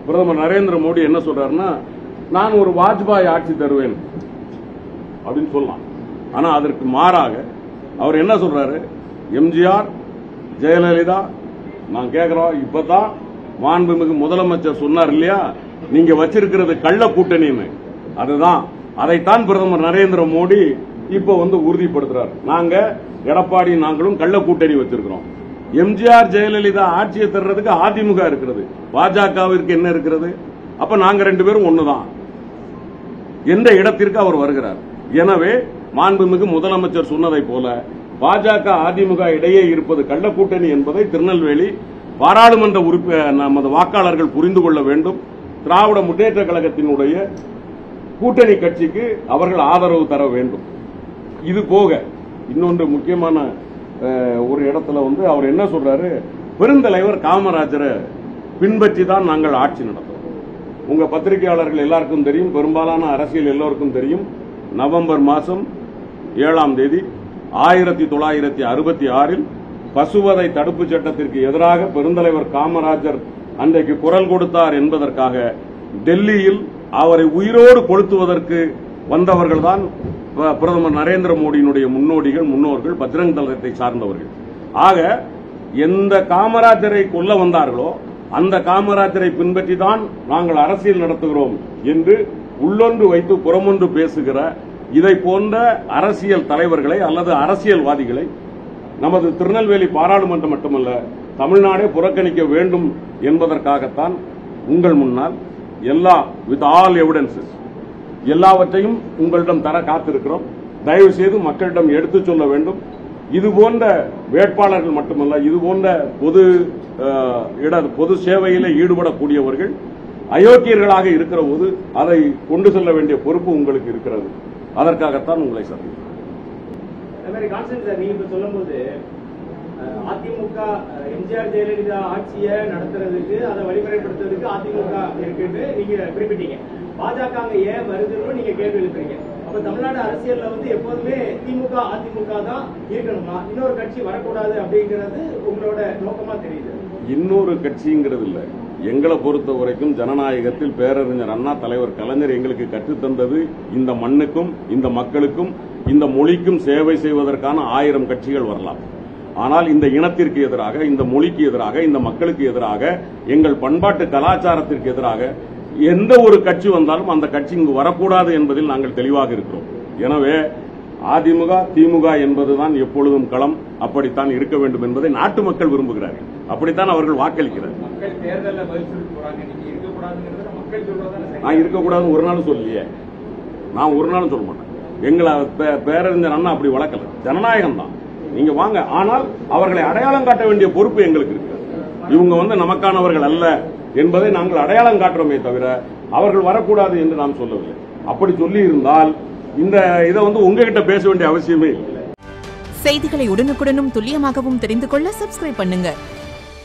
பிரதமர் நரேந்திர மோடி என்ன சொல்றாருன்னா, நான் ஒரு வாஜ்பாய் ஆட்சி தருவேன் அப்படின்னு சொல்லலாம். ஆனா அதற்கு மாறாக அவர் என்ன சொல்றாரு, எம்ஜிஆர் ஜெயலலிதா நான் கேட்கிறோம், இப்பதான் மாண்புமிகு முதலமைச்சர் சொன்னார் இல்லையா, நீங்க வச்சிருக்கிறது கள்ள கூட்டணின்னு. அதுதான், அதைத்தான் பிரதமர் நரேந்திர மோடி இப்ப உறுதிப்படுத்துறார். நாங்க எடப்பாடி நாங்களும் கள்ள கூட்டணி வச்சிருக்கிறோம். எம்ஜிஆர் ஜெயலலிதா ஆட்சியை தர்றதுக்கு அதிமுக இருக்கிறது, பாஜகவிற்கு என்ன இருக்கிறது? அப்ப நாங்க ரெண்டு பேரும் ஒண்ணுதான் என்ற இடத்திற்கு அவர் வருகிறார். எனவே மாண்புமிகு முதலமைச்சர் சொன்னதை போல பாஜக அதிமுக இடையே இருப்பது கள்ள கூட்டணி என்பதை திருநெல்வேலி பாராளுமன்ற நமது வாக்காளர்கள் புரிந்து கொள்ள வேண்டும். திராவிட முன்னேற்ற கழகத்தினுடைய கூட்டணி கட்சிக்கு அவர்கள் ஆதரவு தர வேண்டும். இது போக இன்னொன்று முக்கியமான ஒரு இடத்துல அவர் என்ன சொல்றாரு, பெருந்தலைவர் காமராஜரை பின்பற்றி தான் நாங்கள் ஆட்சி நடத்துவோம். உங்க பத்திரிகையாளர்கள் எல்லாருக்கும் தெரியும், பெரும்பாலான அரசியல் எல்லோருக்கும் தெரியும். நவம்பர் மாதம் 7ஆம் தேதி 1966 பசுவதை தடுப்பு சட்டத்திற்கு எதிராக பெருந்தலைவர் காமராஜர் அன்றைக்கு குரல் கொடுத்தார் என்பதற்காக டெல்லியில் அவரை உயிரோடு கொளுத்துவதற்கு வந்தவர்கள் தான் பிரதமர் நரேந்திர மோடியினுடைய முன்னோர்கள் பஜ்ரங் தளத்தை சார்ந்தவர்கள். ஆக எந்த காமராஜரை கொல்ல வந்தார்களோ அந்த காமராஜரை பின்பற்றி தான் நாங்கள் அரசியல் நடத்துகிறோம் என்று உள்ளொன்று வைத்து புறமொன்று பேசுகிற இதை போன்ற அரசியல் தலைவர்களை அல்லது அரசியல்வாதிகளை நமது திருநெல்வேலி பாராளுமன்றம் மட்டுமல்ல தமிழ்நாடே புறக்கணிக்க வேண்டும் என்பதற்காகத்தான் உங்கள் முன்னால் வித் ஆல் எவிடன்சஸ் எல்லாவற்றையும் உங்களிடம் தர காத்திருக்கிறோம். தயவு செய்து மக்களிடம் எடுத்துச் சொல்ல வேண்டும். இதுபோன்ற வேட்பாளர்கள் மட்டுமல்ல, இதுபோன்ற பொது சேவையில் ஈடுபடக்கூடியவர்கள் அயோக்கியர்களாக இருக்கிற போது அதை கொண்டு செல்ல வேண்டிய பொறுப்பு உங்களுக்கு இருக்கிறது. அதற்காகத்தான் உங்களை சந்திக்கிறேன். சொல்லும்போது அதிமுக எம்ஜிஆர் ஜெயலலிதா ஆட்சியை நடத்துறதுக்கு அதை வழிமுறைப்படுத்துறதுக்கு அதிமுக இருக்குன்னு நீங்க குறிப்பிட்டீங்க. பாஜக அங்க ஏன் வருதுன்னு நீங்க கேள்வி எழுப்புறீங்க. அப்ப தமிழ்நாடு அரசியல்ல எப்போதுமே திமுக அதிமுக தான் இருக்கணுமா, இன்னொரு கட்சி வரக்கூடாது அப்படிங்கிறது உங்களோட நோக்கமா தெரியுது? இன்னொரு கட்சிங்கிறது இல்ல. எங்களை பொறுத்த வரைக்கும் ஜனநாயகத்தில் பேரறிஞர் அண்ணா, தலைவர் கலைஞர் எங்களுக்கு கற்றுத்தந்தது இந்த மண்ணுக்கும் இந்த மக்களுக்கும் இந்த மொழிக்கும் சேவை செய்வதற்கான 1000 கட்சிகள் வரலாம். ஆனால் இந்த இனத்திற்கு எதிராக, இந்த மொழிக்கு எதிராக, இந்த மக்களுக்கு எதிராக, எங்கள் பண்பாட்டு கலாச்சாரத்திற்கு எதிராக எந்த ஒரு கட்சி வந்தாலும் அந்த கட்சி இங்கு வரக்கூடாது என்பதில் நாங்கள் தெளிவாக இருக்கிறோம். எனவே அதிமுக திமுக என்பதுதான் எப்பொழுதும் களம். அப்படித்தான் இருக்க வேண்டும் என்பதை நாட்டு மக்கள் விரும்புகிறார்கள். அப்படித்தான் அவர்கள் வாக்களிக்கிறார்கள். நான் இருக்கக்கூடாது ஒரு நாளும் சொல்லியே, நான் ஒரு நாளும் சொல்ல மாட்டேன். எங்களை பேரறிஞர் அண்ணா அப்படி வளர்க்கல. ஜனநாயகம் தான், நீங்க வாங்க. ஆனால் அவர்களை அடையாளம் காட்ட வேண்டிய பொறுப்பு எங்களுக்கு இருக்கு. இவங்க நமக்கானவர்கள் அல்ல என்பதை நாங்கள் அடையாளம் காட்டுறோமே தவிர அவர்கள் வரக்கூடாது என்று நாம் சொல்லவில்லை. அப்படி சொல்லி இருந்தால் இந்த இதை உங்ககிட்ட பேச வேண்டிய அவசியமே இல்லை. செய்திகளை உடனுக்குடனும் துல்லியமாகவும் தெரிந்து கொள்ள சப்ஸ்கிரைப் பண்ணுங்க.